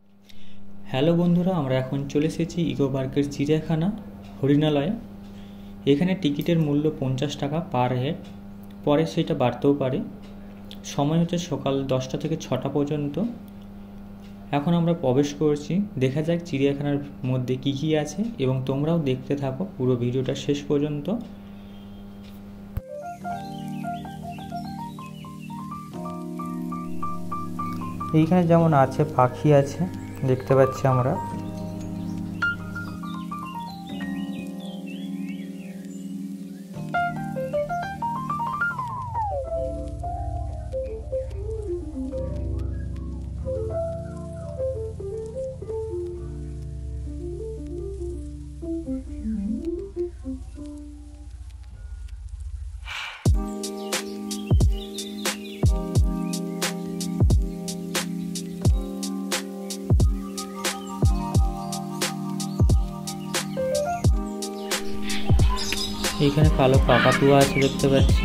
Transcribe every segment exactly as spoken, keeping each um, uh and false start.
Hello বন্ধুরা, আমরা এখন চলে এসেছি ইকো পার্কের চিড়িয়াখানা হরিণালয়ে। এখানে টিকিটের মূল্য পঞ্চাশ টাকা পার হেড, পরে সেটা বাড়তেও পারে। সময় হচ্ছে সকাল দশটা থেকে ছটা পর্যন্ত। এখন আমরা প্রবেশ করছি, দেখা যাক চিড়িয়াখানার মধ্যে কি কি আছে এবং তোমরাও দেখতে থাকো পুরো ভিডিওটা শেষ পর্যন্ত। এইখানে যেমন আছে পাখি আছে, দেখতে পাচ্ছি আমরা। এখানে কালো কাকাতুয়া আছে, দেখতে পাচ্ছি।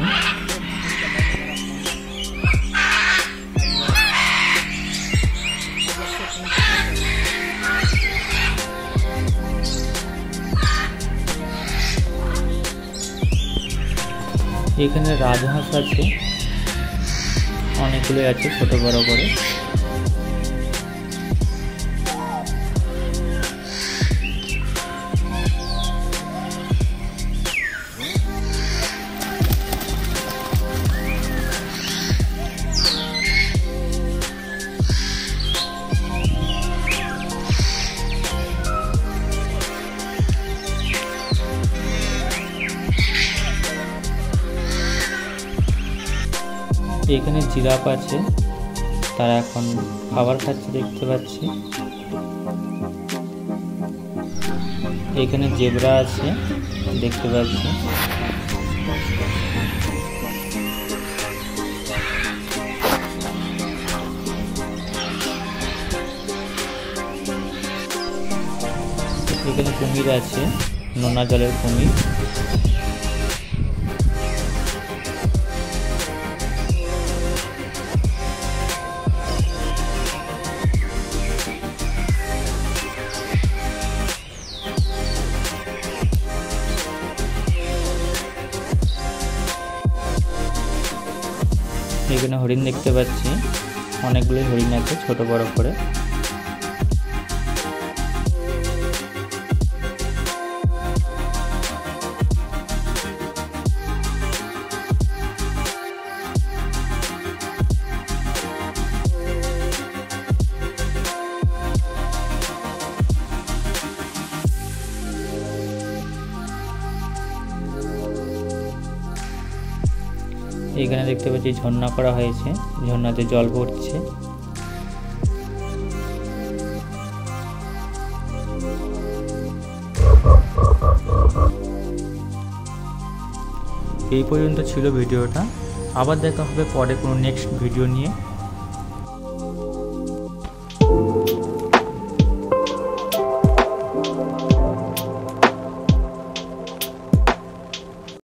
এখানে রাজহাঁস আছে, অনেকগুলো আছে ছোট বড় করে। এখানে জিরাফ আছে, তারা এখন খাবার খাচ্ছে, দেখতে পাচ্ছি। এখানে জেব্রা আছে, দেখতে পাচ্ছি। এখানে কুমির আছে, নোনা জলের কুমির। এখানে হরিণ দেখতে পাচ্ছি, অনেকগুলো হরিণ আছে ছোট বড় করে। এখানে দেখতে পাচ্ছি ঝর্ণা করা হয়েছে, ঝর্ণাতে জল পড়ছে। এই পর্যন্ত ছিল ভিডিওটা। আবার দেখা হবে পরে কোনো নেক্সট ভিডিও নিয়ে।